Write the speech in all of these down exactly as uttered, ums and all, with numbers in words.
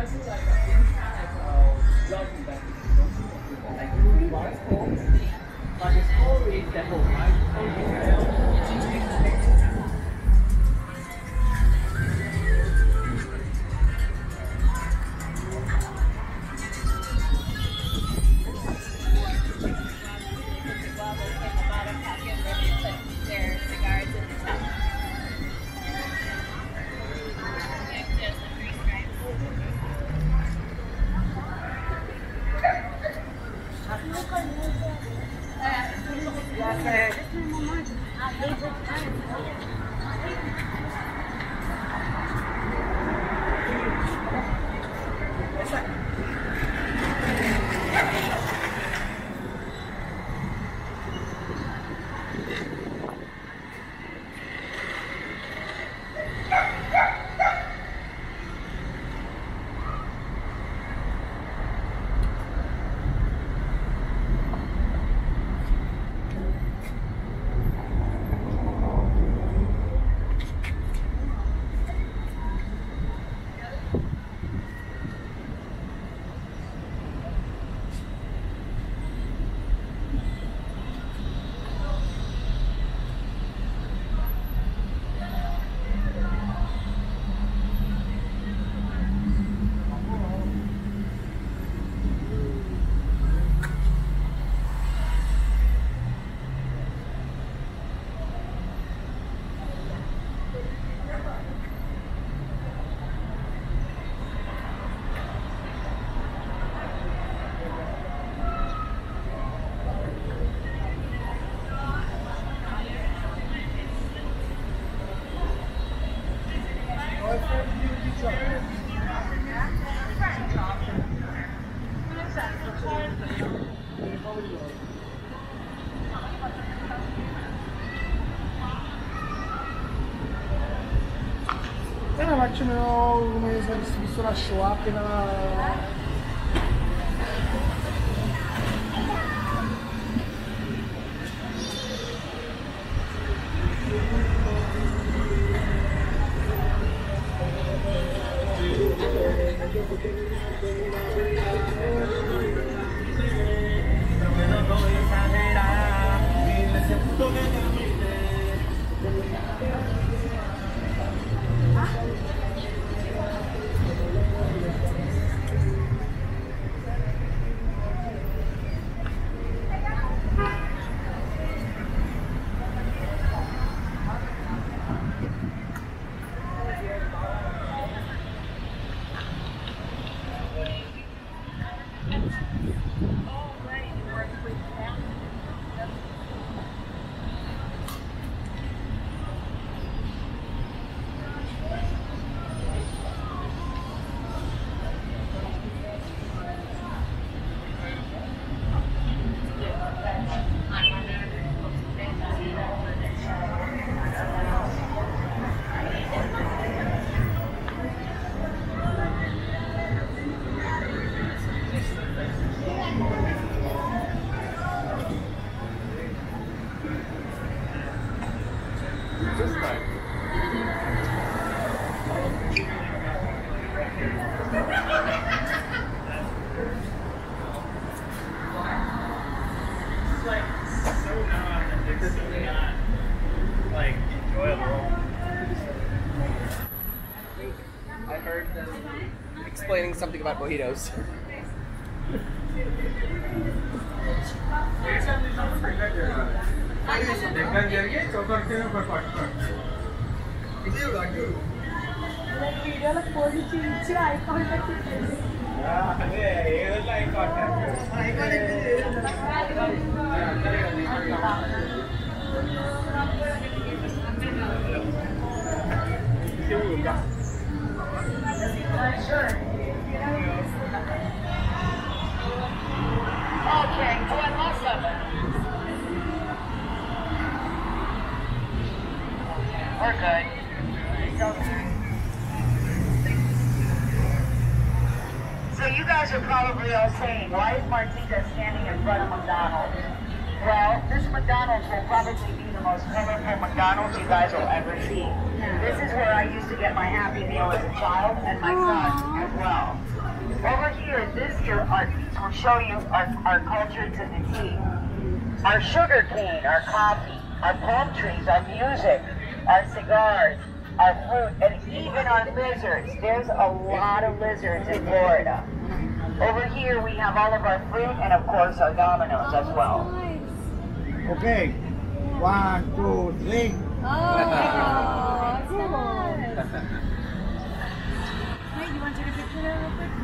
Eh, facciamo come se avessi visto la show appena... Explaining something about mojitos. Okay, oh, I lost something. We're good. So you guys are probably all saying, why is Martita standing in front of McDonald's? Well, this McDonald's will probably be the most colorful McDonald's you guys will ever see. This is where I used to get my Happy Meal as a child, and my son as well. Over here, this here art piece will show you our, our culture to the T. Our sugar cane, our coffee, our palm trees, our music, our cigars, our fruit, and even our lizards. There's a lot of lizards in Florida. Over here, we have all of our fruit and, of course, our dominoes as well. Okay. One, two, three. Oh, that's nice. Hey, you want to take a picture there real quick?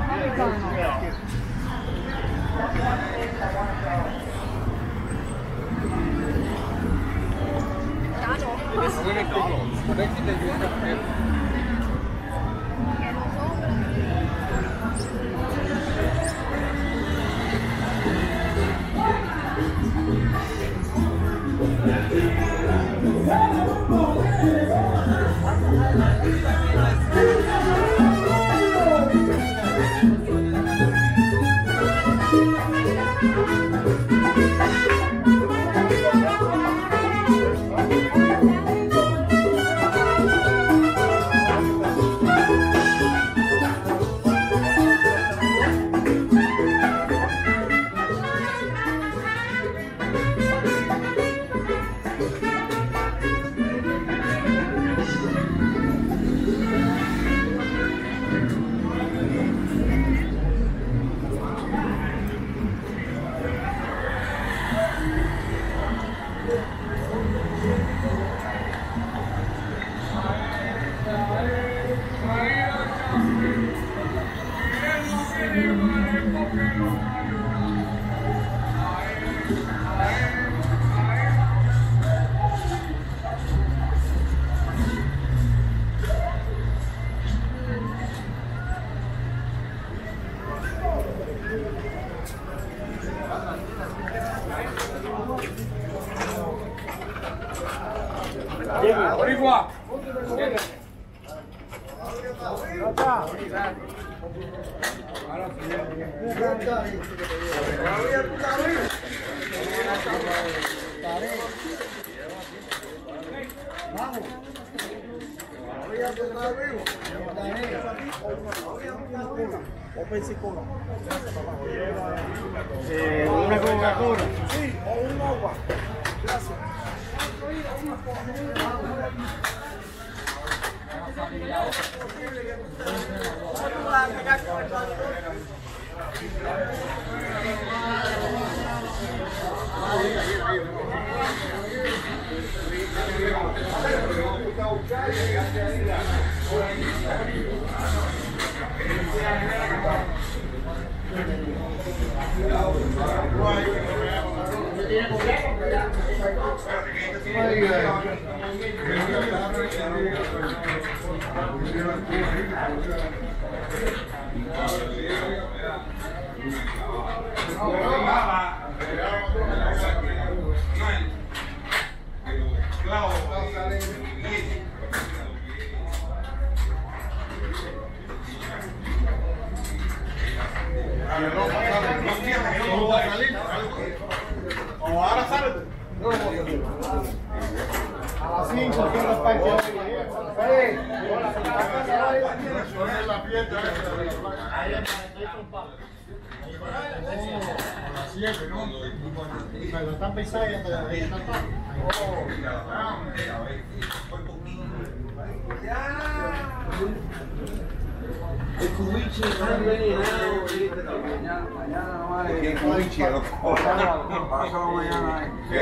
Eh, una Coca-Cola. Sí, o un agua. Gracias. Ahora sale. A las cinco, que los parques. La fiesta. A las siete, ¿no? Pero están pensados y ahí están. El cubiche está envenenado. Mañana no vale. El cubiche, pasado mañana. El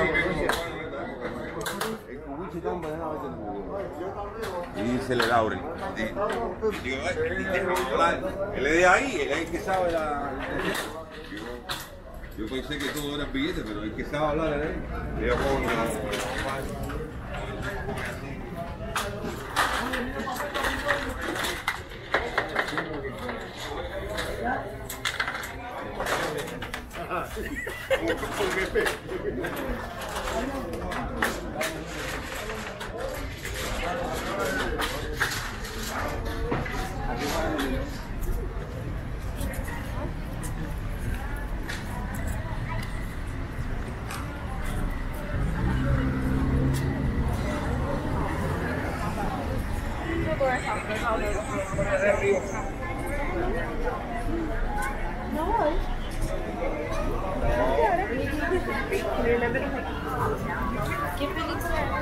cubiche está envenenado. Y dice el Laurel. Digo, él es de ahí, él es el que sabe la. Yo pensé que todo era billete, pero el que sabe hablar es él. Yo ¿Qué película?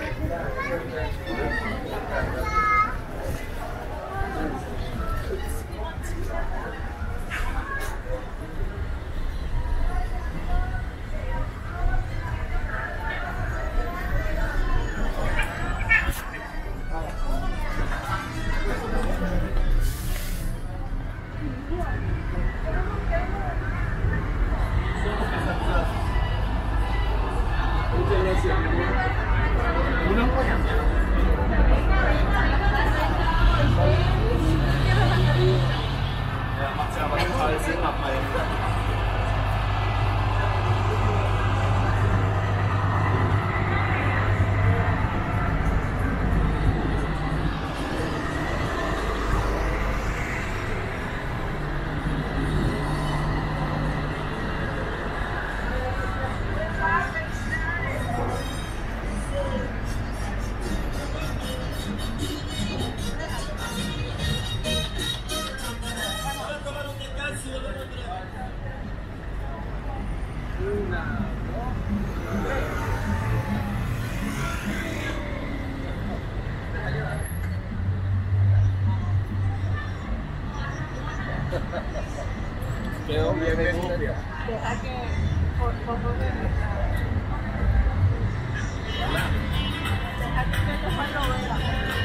Quedó bien de copia. Deja que por favor me deja que me coja novela.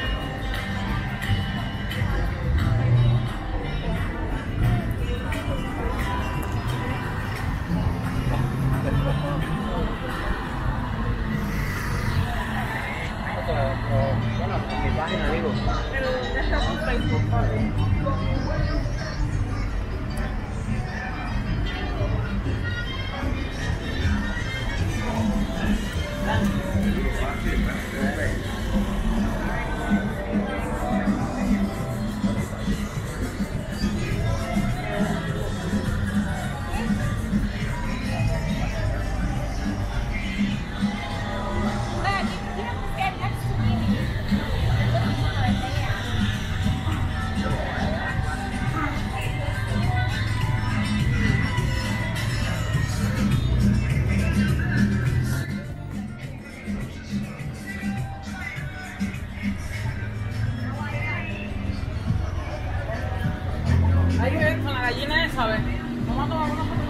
Bueno, en mi página digo. Pero ya está por Facebook, papi. Hay que ver con la gallina esa, ¿ves? Vamos a tomar una foto.